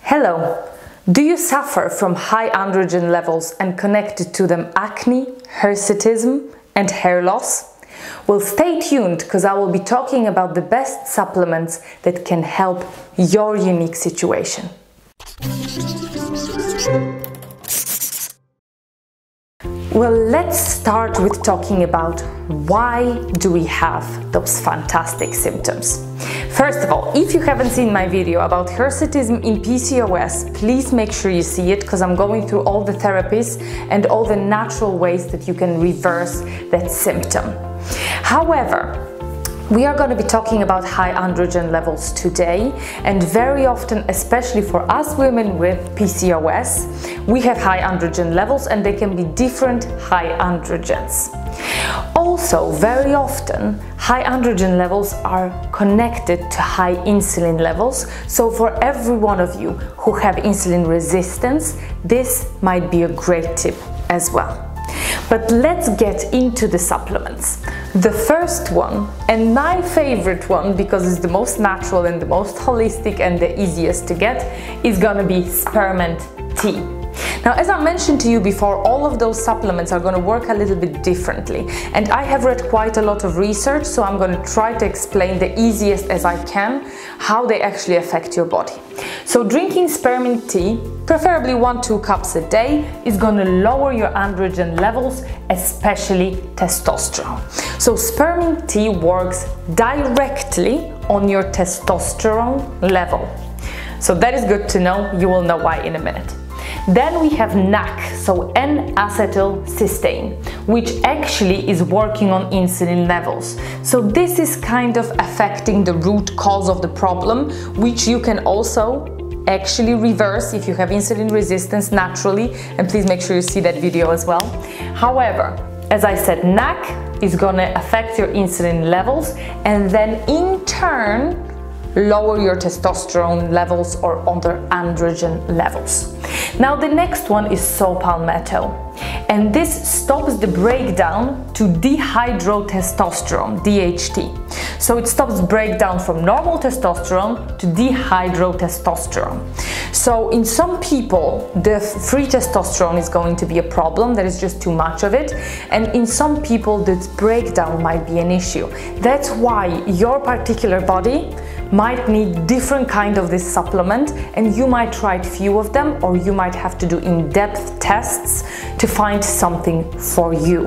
Hello! Do you suffer from high androgen levels and connected to them acne, hirsutism and hair loss? Well, stay tuned because I will be talking about the best supplements that can help your unique situation. Well, let's start with talking about why do we have those fantastic symptoms. First of all, if you haven't seen my video about hirsutism in PCOS, please make sure you see it because I'm going through all the therapies and all the natural ways that you can reverse that symptom. However, we are going to be talking about high androgen levels today, and very often, especially for us women with PCOS, we have high androgen levels and they can be different high androgens. Also, very often, high androgen levels are connected to high insulin levels, so for every one of you who have insulin resistance, this might be a great tip as well. But let's get into the supplements. The first one, and my favorite one because it's the most natural and the most holistic and the easiest to get, is gonna be Spearmint tea. Now, as I mentioned to you before, all of those supplements are going to work a little bit differently, and I have read quite a lot of research, so I'm going to try to explain the easiest as I can how they actually affect your body. So drinking spearmint tea, preferably 1-2 cups a day, is going to lower your androgen levels, especially testosterone. So spearmint tea works directly on your testosterone level. So that is good to know. You will know why in a minute. Then we have NAC, so N-acetyl-cysteine, which actually is working on insulin levels. So this is kind of affecting the root cause of the problem, which you can also actually reverse if you have insulin resistance naturally, and please make sure you see that video as well. However, as I said, NAC is gonna affect your insulin levels and then in turn lower your testosterone levels or other androgen levels. Now the next one is Palmetto, and this stops the breakdown to dihydrotestosterone, DHT. So it stops breakdown from normal testosterone to dihydrotestosterone. So in some people, the free testosterone is going to be a problem, there is just too much of it, and in some people, this breakdown might be an issue. That's why your particular body might need different kind of this supplement, and you might try few of them, or you might have to do in-depth tests to find something for you.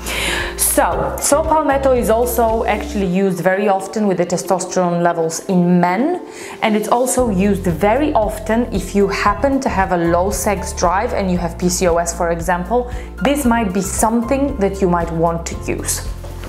So Palmetto is also actually used very often with the testosterone levels in men, and it's also used very often if you happen to have a low sex drive and you have PCOS, for example. This might be something that you might want to use.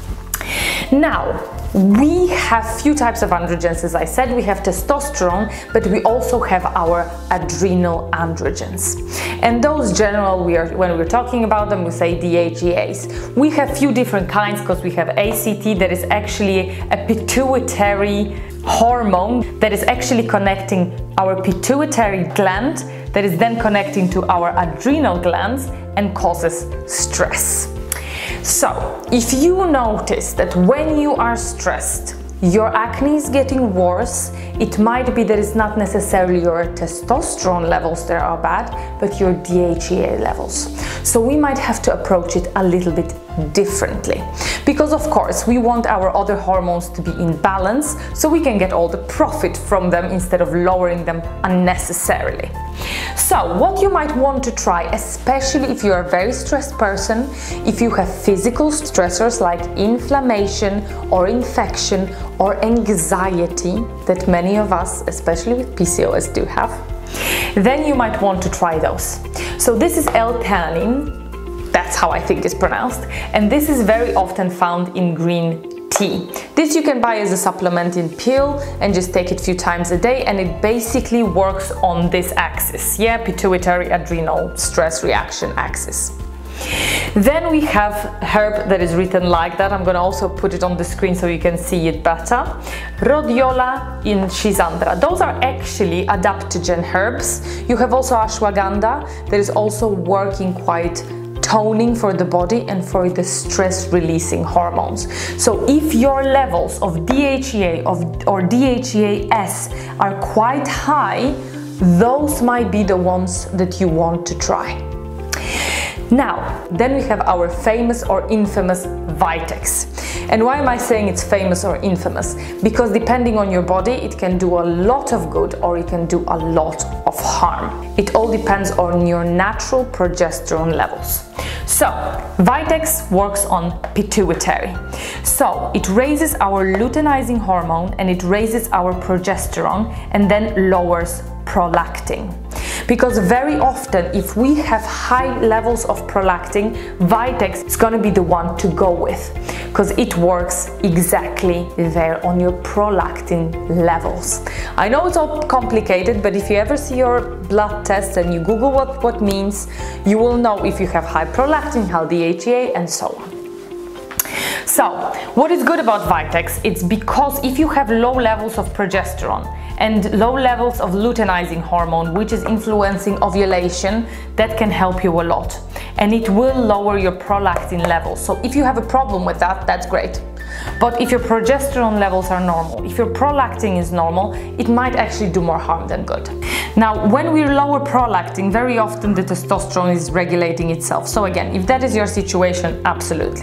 Now, we have few types of androgens. As I said, we have testosterone, but we also have our adrenal androgens. And those general, when we're talking about them, we say DHEAs. We have few different kinds because we have ACT, that is actually a pituitary hormone that is actually connecting our pituitary gland, that is then connecting to our adrenal glands and causes stress. So, if you notice that when you are stressed, your acne is getting worse, it might be that it's not necessarily your testosterone levels that are bad, but your DHEA levels. So we might have to approach it a little bit differently. Because of course, we want our other hormones to be in balance, so we can get all the profit from them instead of lowering them unnecessarily. So what you might want to try, especially if you're a very stressed person, if you have physical stressors like inflammation or infection or anxiety that many of us, especially with PCOS, do have, then you might want to try those. So this is Theanine, that's how I think it's pronounced, and this is very often found in green tea. This you can buy as a supplement in pill and just take it a few times a day, and it basically works on this axis, yeah, pituitary adrenal stress reaction axis. Then we have herb that is written like that. I'm going to also put it on the screen so you can see it better. Rhodiola in Schisandra. Those are actually adaptogen herbs. You have also ashwagandha that is also working quite toning for the body and for the stress releasing hormones. So if your levels of DHEA or DHEAS are quite high, those might be the ones that you want to try. Now, then we have our famous or infamous Vitex. And why am I saying it's famous or infamous? Because depending on your body, it can do a lot of good or it can do a lot of harm. It all depends on your natural progesterone levels. So, Vitex works on pituitary. So, it raises our luteinizing hormone and it raises our progesterone and then lowers prolactin. Because very often, if we have high levels of prolactin, Vitex is going to be the one to go with, because it works exactly there on your prolactin levels. I know it's all complicated, but if you ever see your blood test and you Google what means, you will know if you have high prolactin, high DHEA, and so on. So, what is good about Vitex? It's because if you have low levels of progesterone and low levels of luteinizing hormone, which is influencing ovulation, that can help you a lot. And it will lower your prolactin levels. So if you have a problem with that, that's great. But if your progesterone levels are normal, if your prolactin is normal, it might actually do more harm than good. Now, when we lower prolactin, very often the testosterone is regulating itself. So again, if that is your situation, absolutely.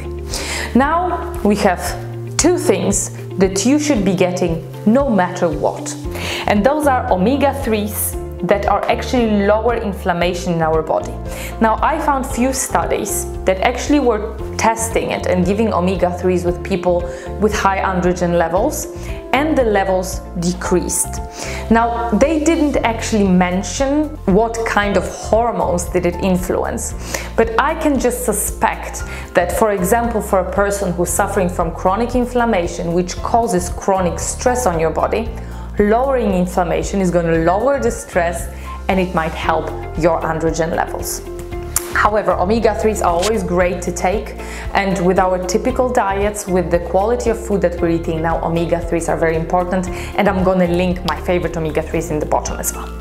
Now we have two things that you should be getting no matter what. And those are omega-3s that are actually lower inflammation in our body. Now, I found few studies that actually were testing it and giving omega-3s with people with high androgen levels, and the levels decreased. Now, they didn't actually mention what kind of hormones did it influence, but I can just suspect that, for example, for a person who's suffering from chronic inflammation, which causes chronic stress on your body, lowering inflammation is going to lower the stress and it might help your androgen levels. However, omega-3s are always great to take, and with our typical diets, with the quality of food that we're eating now, omega-3s are very important, and I'm going to link my favorite omega-3s in the bottom as well.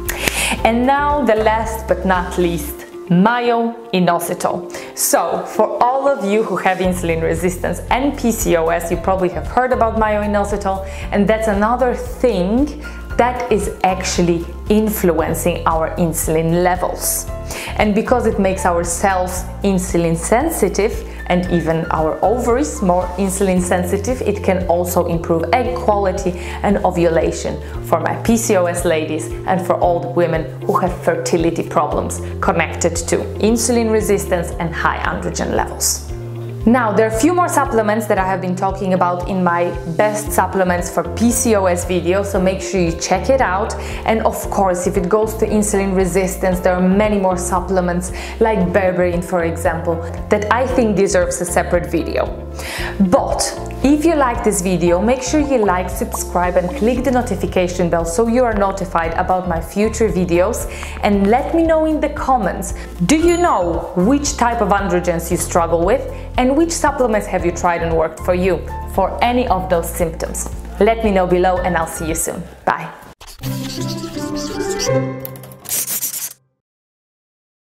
And now the last but not least, Myo Inositol. So, for all of you who have insulin resistance and PCOS, you probably have heard about Myo Inositol, and that's another thing that is actually influencing our insulin levels. And because it makes our cells insulin sensitive and even our ovaries more insulin sensitive, it can also improve egg quality and ovulation for my PCOS ladies and for all the women who have fertility problems connected to insulin resistance and high androgen levels. Now, there are a few more supplements that I have been talking about in my best supplements for PCOS video, so make sure you check it out. And of course, if it goes to insulin resistance, there are many more supplements like berberine, for example, that I think deserves a separate video. But if you like this video, make sure you like, subscribe and click the notification bell so you are notified about my future videos, and let me know in the comments, do you know which type of androgens you struggle with and which supplements have you tried and worked for you for any of those symptoms? Let me know below and I'll see you soon. Bye.